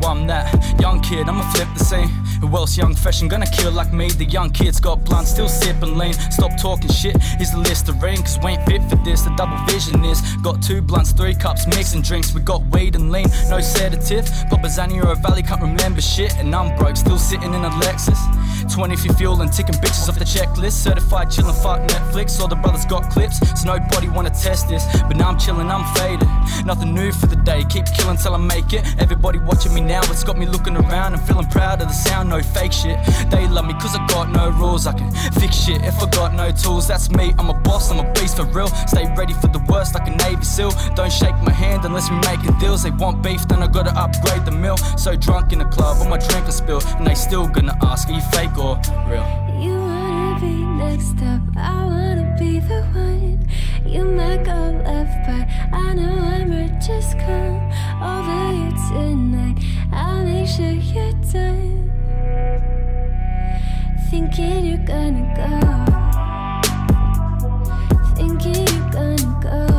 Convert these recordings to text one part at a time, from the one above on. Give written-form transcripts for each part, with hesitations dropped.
I'm that young kid, I'ma flip the scene. Who else young, fresh and gonna kill like me? The young kids got blunt, still sipping lean. Stop talking shit, here's the Listerine, cause we ain't fit for this. The double vision is, got 2 blunts, 3 cups, mixing drinks. We got weed and lean, no sedative. Papa Zanny or a Valley, can't remember shit. And I'm broke, still sitting in a Lexus. 20 for fuel and ticking bitches off the checklist. Certified chillin', fuck Netflix. All the brothers got clips, so nobody wanna test this. But now I'm chillin', I'm faded. Nothing new for the day, keep killing till I make it. Everybody watching me now, it's got me looking around and feeling proud of the sound, no fake shit. They love me cause I got no rules, I can fix shit if I got no tools. That's me, I'm a boss, I'm a beast for real. Stay ready for the worst like a Navy SEAL. Don't shake my hand unless we making deals. They want beef, then I gotta upgrade the meal. So drunk in the club, all my drink will spill. And they still gonna ask, are you fake or real? You wanna be next up, I wanna be the one. You might go left, but I know I'm right. Just come over you tonight, I'll make sure you're done thinking you're gonna go, thinking you're gonna go.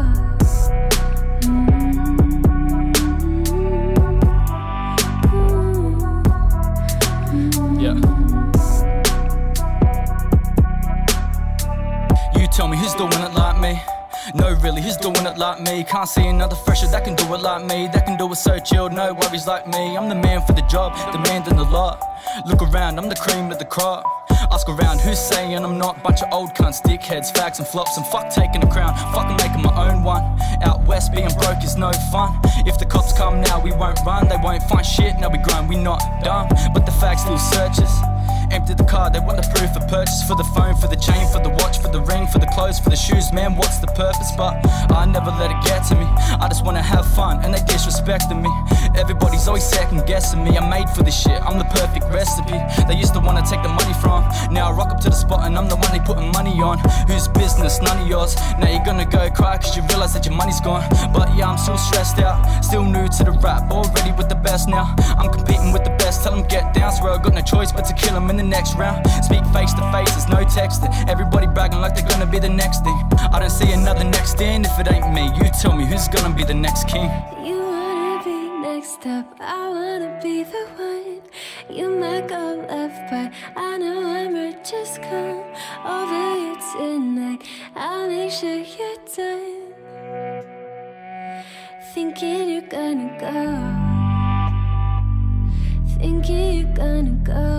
Tell me who's doing it like me? No really, who's doing it like me? Can't see another fresher that can do it like me. That can do it so chilled, no worries like me. I'm the man for the job, demanding a lot. Look around, I'm the cream of the crop. Ask around, who's saying I'm not? Bunch of old cunts, dickheads, fags and flops. And fuck taking a crown, fucking making my own one. Out west being broke is no fun. If the cops come now we won't run. They won't find shit, now we grind, we not dumb. But the fag still searches. Empty the car, they want the proof of purchase. For the phone, for the chain, for the watch, for the ring, for the clothes, for the shoes. Man, what's the purpose? But I never let it get to me. I just wanna have fun and they disrespecting me. Everybody's always second guessing me. I'm made for this shit, I'm the perfect recipe. They used to wanna take the money from. Now I rock up to the spot and I'm the one they putting money on. Whose business? None of yours. Now you're gonna go cry cause you realize that your money's gone. But yeah, I'm still stressed out, still new to the rap. Already with the best now, I'm competing with the best. Tell them get down, swear I got no choice but to kill them in the next round. Speak face to face, there's no texting. Everybody bragging like they're gonna be the next thing. I don't see another next in if it ain't me. You tell me who's gonna be the next king. You wanna be next up, I wanna be the one. You might go left, but I know I'm right. Just come over you tonight, I'll make sure you're done thinking you're gonna go, thinking you're gonna go.